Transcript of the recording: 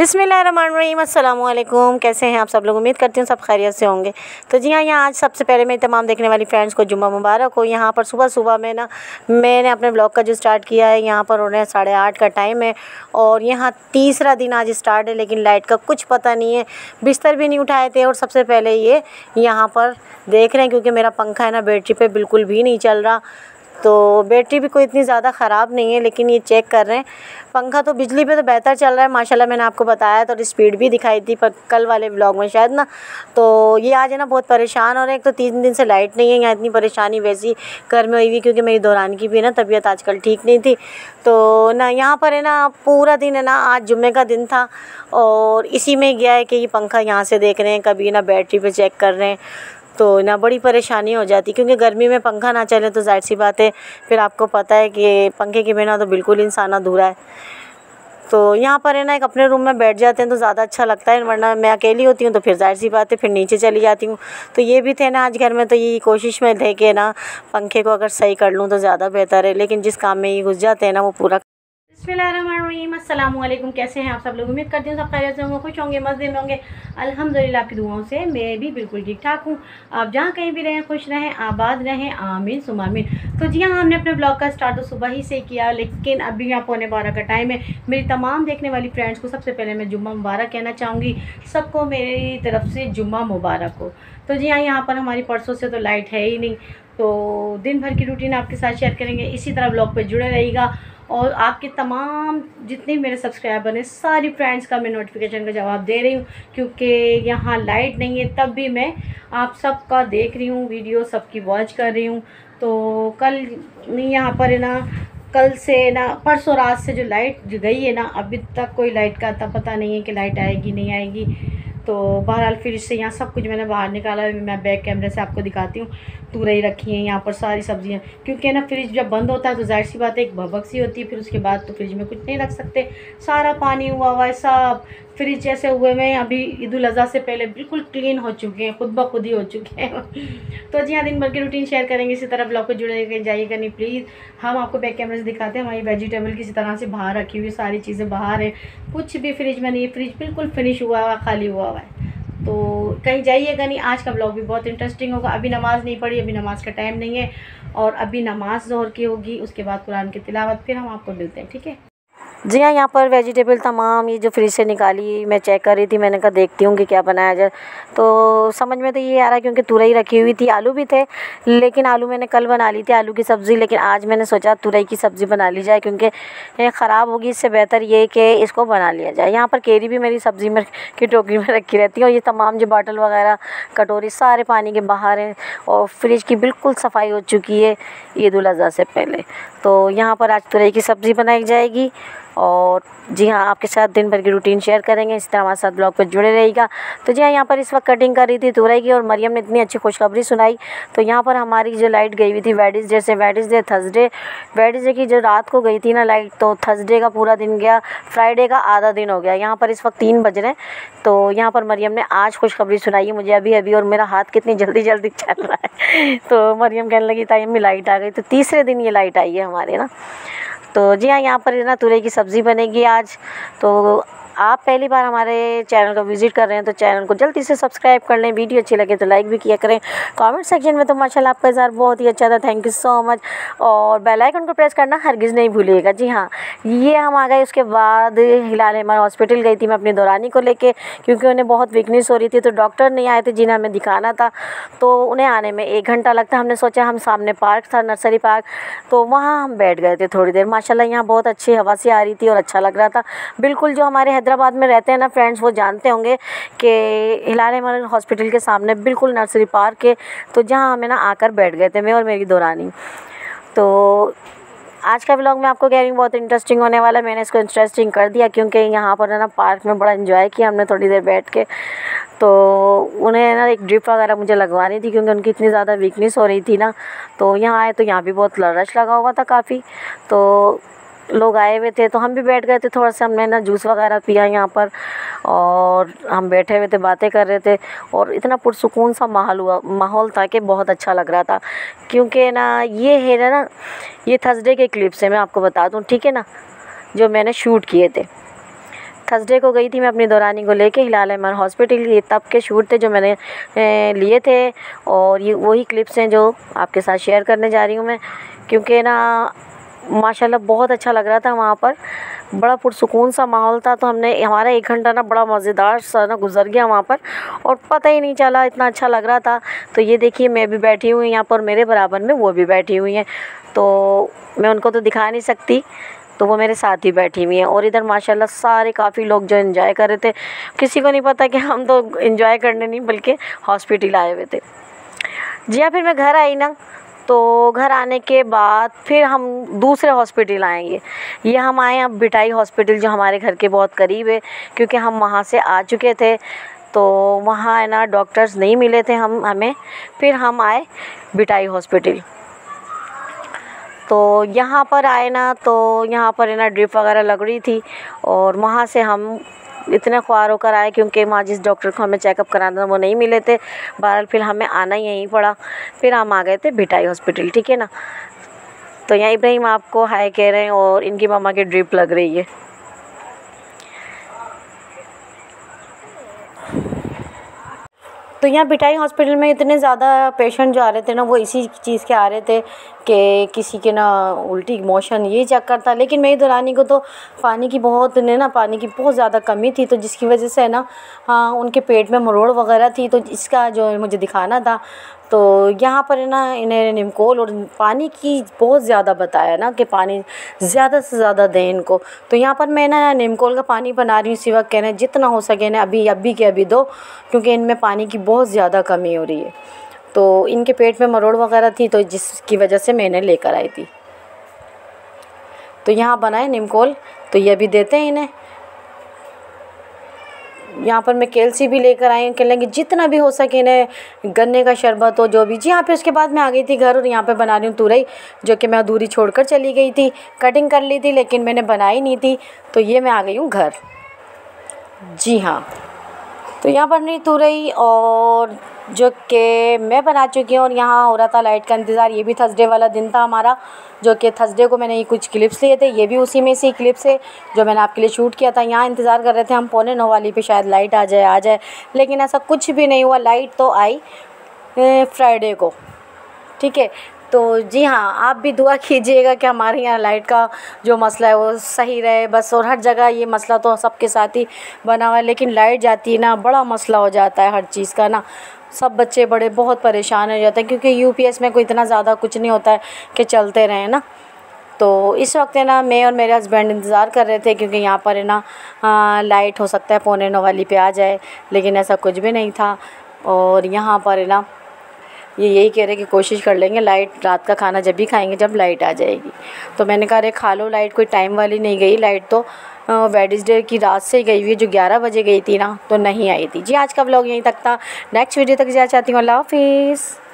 बिस्मिल्लाहिर्रहमानिर्रहीम, अस्सलाम वालेकुम। कैसे हैं आप सब लोग? उम्मीद करती हूँ सब खैरियत से होंगे। तो जी हाँ, यहाँ आज सबसे पहले मेरी तमाम देखने वाली फ्रेंड्स को जुम्मा मुबारक हो। यहाँ पर सुबह सुबह में मैंने अपने ब्लॉग का जो स्टार्ट किया है, यहाँ पर उन्हें 8:30 का टाइम है और यहाँ तीसरा दिन आज स्टार्ट है, लेकिन लाइट का कुछ पता नहीं है। बिस्तर भी नहीं उठाए थे और सबसे पहले ये यहाँ पर देख रहे हैं, क्योंकि मेरा पंखा है ना बैटरी पे बिल्कुल भी नहीं चल रहा। तो बैटरी भी कोई इतनी ज़्यादा ख़राब नहीं है, लेकिन ये चेक कर रहे हैं। पंखा तो बिजली पे तो बेहतर चल रहा है माशाल्लाह, मैंने आपको बताया तो स्पीड भी दिखाई थी पर कल वाले व्लॉग में शायद ना। तो ये आज है ना बहुत परेशान हो रहे हैं। एक तो 3 दिन से लाइट नहीं है, यहाँ इतनी परेशानी वैसी घर में हुई हुई, क्योंकि मेरी दौरान की भी है ना तबीयत आजकल ठीक नहीं थी। तो ना यहाँ पर है ना पूरा दिन है ना, आज जुम्मे का दिन था और इसी में गया है कि ये पंखा यहाँ से देख रहे हैं, कभी ना बैटरी पे चेक कर रहे हैं, तो ना बड़ी परेशानी हो जाती। क्योंकि गर्मी में पंखा ना चले तो ज़ाहिर सी बात है, फिर आपको पता है कि पंखे के बिना तो बिल्कुल इंसान अधूरा है। तो यहाँ पर है ना एक अपने रूम में बैठ जाते हैं तो ज़्यादा अच्छा लगता है, वरना मैं अकेली होती हूँ तो फिर ज़ाहिर सी बात है फिर नीचे चली जाती हूँ। तो ये भी थे ना आज घर में, तो ये कोशिश में थे कि ना पंखे को अगर सही कर लूँ तो ज़्यादा बेहतर है, लेकिन जिस काम में ये घुस जाते हैं ना वो पूरा। बिस्मिल्लाहिर्रहमानिर्रहीम, अस्सलाम वालेकुम। कैसे हैं आप सब लोग? उम्मीद करती हूँ सब खैरियत से होंगे, खुश होंगे, मज़े में होंगे। अल्हम्दुलिल्लाह आपकी दुआओं से मैं भी बिल्कुल ठीक ठाक हूँ। आप जहाँ कहीं भी रहें खुश रहें, आबाद रहें, आमीन सुम्मा आमीन। तो जी हाँ, हमने अपने ब्लॉग का स्टार्ट तो सुबह ही से किया, लेकिन अभी यहाँ 11:15 का टाइम है। मेरी तमाम देखने वाली फ्रेंड्स को सबसे पहले मैं जुम्मा मुबारक कहना चाहूँगी। सबको मेरी तरफ से जुम्मा मुबारक हो। तो जी हाँ, यहाँ पर हमारी परसों से तो लाइट है ही नहीं, तो दिन भर की रूटीन आपके साथ शेयर करेंगे। इसी तरह ब्लॉग पर जुड़े रहिएगा और आपके तमाम जितने मेरे सब्सक्राइबर हैं सारी फ्रेंड्स का मैं नोटिफिकेशन का जवाब दे रही हूँ, क्योंकि यहाँ लाइट नहीं है तब भी मैं आप सबका देख रही हूँ, वीडियो सबकी वॉच कर रही हूँ। तो कल यहाँ पर है ना, कल से ना परसों रात से जो लाइट गई है ना, अभी तक कोई लाइट का आता पता नहीं है कि लाइट आएगी नहीं आएगी। तो बहरहाल फिर इससे यहाँ सब कुछ मैंने बाहर निकाला है। मैं बैक कैमरे से आपको दिखाती हूँ। तुरई रखी हैं यहाँ पर सारी सब्जियाँ, क्योंकि ना फ्रिज जब बंद होता है तो जाहिर सी बात है एक भभक सी होती है, फिर उसके बाद तो फ्रिज में कुछ नहीं रख सकते। सारा पानी हुआ हुआ है, सब फ्रिज जैसे हुए में अभी ईद उल अज़हा से पहले बिल्कुल क्लीन हो चुके हैं, खुद ब खुद ही हो चुके हैं। तो जी हाँ, दिन भर की रूटीन शेयर करेंगे। इसी तरह ब्लॉग को जुड़े जाइएगा नहीं प्लीज़। हम आपको बैक कैमरे से दिखाते हैं। हमारी वेजिटेबल किसी तरह से बाहर रखी हुई, सारी चीज़ें बाहर है, कुछ भी फ्रिज में नहीं है। फ्रिज बिल्कुल फिनिश हुआ हुआ, खाली हुआ हुआ है। तो कहीं जाइएगा नहीं। आज का ब्लॉग भी बहुत इंटरेस्टिंग होगा। अभी नमाज़ नहीं पढ़ी, अभी नमाज़ का टाइम नहीं है और अभी नमाज़ ज़ोहर की होगी, उसके बाद कुरान की तिलावत, फिर हम आपको मिलते हैं, ठीक है। जी हाँ, यहाँ पर वेजिटेबल तमाम ये जो फ्रिज से निकाली मैं चेक कर रही थी। मैंने कहा देखती हूँ कि क्या बनाया जाए। तो समझ में तो ये आ रहा है, क्योंकि तुरई रखी हुई थी, आलू भी थे, लेकिन आलू मैंने कल बना ली थी आलू की सब्ज़ी, लेकिन आज मैंने सोचा तुरई की सब्ज़ी बना ली जाए, क्योंकि ये ख़राब होगी, इससे बेहतर ये कि इसको बना लिया जाए। यहाँ पर केरी भी मेरी सब्ज़ी में की टोकरी में रखी रहती है और ये तमाम जो बॉटल वगैरह कटोरी सारे पानी के बाहर हैं और फ्रिज की बिल्कुल सफाई हो चुकी है ईद उल अज़हा से पहले। तो यहाँ पर आज तुरई की सब्ज़ी बनाई जाएगी और जी हाँ, आपके साथ दिन भर की रूटीन शेयर करेंगे। इस तरह हमारे साथ ब्लॉग पर जुड़े रहेगा। तो जी हाँ, यहाँ पर इस वक्त कटिंग कर रही थी तुरई की और मरियम ने इतनी अच्छी खुशखबरी सुनाई। तो यहाँ पर हमारी जो लाइट गई हुई थी वेडनेसडे थर्सडे, वेडनेसडे की जो रात को गई थी ना लाइट, तो थर्सडे का पूरा दिन गया, फ्राइडे का आधा दिन हो गया। यहाँ पर इस वक्त 3 बज रहे हैं। तो यहाँ पर मरियम ने आज खुशखबरी सुनाई है मुझे अभी अभी, और मेरा हाथ कितनी जल्दी जल्दी चल रहा है। तो मरियम कहने लगी ताई अम्मी लाइट आ गई। तो तीसरे दिन ये लाइट आई है हमारे ना। तो जी हाँ, यहाँ पर ना तुरई की सब्ज़ी बनेगी आज। तो आप पहली बार हमारे चैनल को विज़िट कर रहे हैं तो चैनल को जल्दी से सब्सक्राइब कर लें। वीडियो अच्छी लगे तो लाइक भी किया करें। कमेंट सेक्शन में तो माशाल्लाह आपका इज़हार बहुत ही अच्छा था, थैंक यू सो मच। और बेल आइकन को प्रेस करना हरगिज़ नहीं भूलिएगा। जी हाँ, ये हम आ गए। उसके बाद हिलाल हमारे हॉस्पिटल गई थी मैं अपनी दौरानी को लेके, क्योंकि उन्हें बहुत वीकनेस हो रही थी। तो डॉक्टर नहीं आए थे जिन्हें हमें दिखाना था, तो उन्हें आने में 1 घंटा लगता। हमने सोचा हम सामने पार्क था, नर्सरी पार्क, तो वहाँ हम बैठ गए थे थोड़ी देर। माशाल्लाह यहाँ बहुत अच्छी हवा सी आ रही थी और अच्छा लग रहा था। बिल्कुल जो हमारे हैदराबाद में रहते हैं ना फ्रेंड्स, वो जानते होंगे कि हिलाल हमारे हॉस्पिटल के सामने बिल्कुल नर्सरी पार्क है। तो जहाँ हमें ना आकर बैठ गए थे मैं और मेरी दौरानी। तो आज का व्लॉग मैं आपको कह रही हूँ बहुत इंटरेस्टिंग होने वाला है। मैंने इसको इंटरेस्टिंग कर दिया क्योंकि यहाँ पर है ना पार्क में बड़ा एंजॉय किया हमने थोड़ी देर बैठ के। तो उन्हें ना एक ड्रिप वगैरह मुझे लगवानी थी, क्योंकि उनकी इतनी ज़्यादा वीकनेस हो रही थी ना। तो यहाँ आए तो यहाँ भी बहुत रश लगा हुआ था काफ़ी, तो लोग आए हुए थे, तो हम भी बैठ गए थे। थोड़ा सा हमने ना जूस वगैरह पिया यहाँ पर और हम बैठे हुए थे, बातें कर रहे थे और इतना पुरसुकून सा माहौल था कि बहुत अच्छा लग रहा था। क्योंकि ना ये है ना, ये थर्सडे के क्लिप्स है, मैं आपको बता दूँ, ठीक है ना, जो मैंने शूट किए थे। थर्सडे को गई थी मैं अपनी दौरानी को लेके हिलाल अहमद हॉस्पिटल। ये तब के शूट थे जो मैंने लिए थे, और ये वही क्लिप्स हैं जो आपके साथ शेयर करने जा रही हूँ मैं, क्योंकि ना माशाल्लाह बहुत अच्छा लग रहा था वहाँ पर, बड़ा पुरसुकून सा माहौल था। तो हमारा 1 घंटा ना बड़ा मज़ेदार सा ना गुजर गया वहाँ पर, और पता ही नहीं चला, इतना अच्छा लग रहा था। तो ये देखिए मैं भी बैठी हुई यहाँ पर, मेरे बराबर में वो भी बैठी हुई हैं, तो मैं उनको तो दिखा नहीं सकती, तो वो मेरे साथ ही बैठी हुई हैं। और इधर माशाल्लाह सारे काफ़ी लोग जो एंजॉय कर रहे थे, किसी को नहीं पता कि हम तो एंजॉय करने नहीं बल्कि हॉस्पिटल आए हुए थे। जी हाँ, फिर मैं घर आई ना, तो घर आने के बाद फिर हम दूसरे हॉस्पिटल आएंगे। ये हम आए अब बिटाई हॉस्पिटल, जो हमारे घर के बहुत करीब है, क्योंकि हम वहाँ से आ चुके थे, तो वहाँ है ना डॉक्टर्स नहीं मिले थे हमें। फिर हम आए बिटाई हॉस्पिटल। तो यहाँ पर आए ना, तो यहाँ पर है ना ड्रिप वगैरह लग रही थी, और वहाँ से हम इतने ख्वार होकर आए, क्योंकि वहाँ जिस डॉक्टर को हमें चेकअप कराना था वो नहीं मिले थे। बहरहाल फिर हमें आना ही यहीं पड़ा, फिर हम आ गए थे बिटाई हॉस्पिटल, ठीक है ना। तो यहाँ इब्राहिम आपको हाय कह रहे हैं, और इनकी मम्मा की ड्रिप लग रही है। तो यहाँ बिटाई हॉस्पिटल में इतने ज़्यादा पेशेंट जो आ रहे थे ना, वो इसी चीज़ के आ रहे थे कि किसी के ना उल्टी मोशन, ये चक्कर था। लेकिन मेरी दौरानी को तो पानी की बहुत ज़्यादा कमी थी, तो जिसकी वजह से ना उनके पेट में मरोड़ वगैरह थी, तो इसका जो मुझे दिखाना था। तो यहाँ पर है ना इन्हें निमकोल और पानी की बहुत ज़्यादा बताया ना कि पानी ज़्यादा से ज़्यादा दें इनको। तो यहाँ पर मैं ना निमकोल का पानी बना रही हूँ, इसी वक्त कहना जितना हो सके ना अभी के अभी दो, क्योंकि इनमें पानी की बहुत ज़्यादा कमी हो रही है। तो इनके पेट में मरोड़ वगैरह थी, तो जिसकी वजह से मैं इन्हें लेकर आई थी। तो यहाँ बनाए निमकोल, तो ये भी देते हैं इन्हें। यहाँ पर मैं कैल्सी भी लेकर आई हूँ, कहने जितना भी हो सके इन्हें गन्ने का शरबत हो जो भी। जी हाँ, फिर उसके बाद मैं आ गई थी घर, और यहाँ पे बना रही हूँ तुरई, जो कि मैं अधूरी छोड़कर चली गई थी। कटिंग कर ली थी लेकिन मैंने बनाई नहीं थी, तो ये मैं आ गई हूँ घर। जी हाँ, तो यहाँ पर नहीं तुरई, और जो कि मैं बना चुकी हूँ, और यहाँ हो रहा था लाइट का इंतज़ार। ये भी थर्सडे वाला दिन था हमारा, जो कि थर्सडे को मैंने ये कुछ क्लिप्स लिए थे, ये भी उसी में से क्लिप्स है जो मैंने आपके लिए शूट किया था। यहाँ इंतज़ार कर रहे थे हम 8:45 वाली पे, शायद लाइट आ जाए, लेकिन ऐसा कुछ भी नहीं हुआ। लाइट तो आई फ्राइडे को, ठीक है। तो जी हाँ, आप भी दुआ कीजिएगा कि हमारे यहाँ लाइट का जो मसला है वो सही रहे बस। और हर जगह ये मसला तो सबके साथ ही बना हुआ है, लेकिन लाइट जाती है ना बड़ा मसला हो जाता है हर चीज़ का ना। सब बच्चे बड़े बहुत परेशान हो जाते हैं, क्योंकि यूपीएस में कोई इतना ज़्यादा कुछ नहीं होता है कि चलते रहें ना। तो इस वक्त है ना मैं और मेरे हस्बैंड इंतज़ार कर रहे थे, क्योंकि यहाँ पर है ना लाइट हो सकता है 8:45 वाली पे आ जाए, लेकिन ऐसा कुछ भी नहीं था। और यहाँ पर है ना ये यही कह रहे कि कोशिश कर लेंगे, लाइट रात का खाना जब भी खाएंगे जब लाइट आ जाएगी। तो मैंने कहा अरे खा लो लाइट, कोई टाइम वाली नहीं गई लाइट, तो वेडनेसडे की रात से गई हुई है, जो 11 बजे गई थी ना, तो नहीं आई थी। जी आज का व्लॉग यहीं तक था, नेक्स्ट वीडियो तक जाना चाहती हूँ। अल्लाह हाफिज़।